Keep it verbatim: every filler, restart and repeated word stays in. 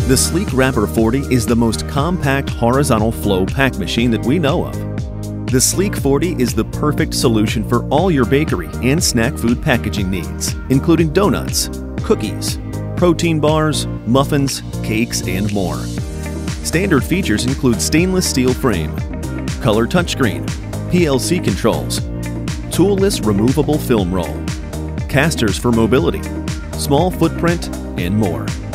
The Sleek Wrapper forty is the most compact horizontal flow pack machine that we know of. The Sleek forty is the perfect solution for all your bakery and snack food packaging needs, including donuts, cookies, protein bars, muffins, cakes, and more. Standard features include stainless steel frame, color touchscreen, P L C controls, toolless removable film roll, casters for mobility, small footprint, and more.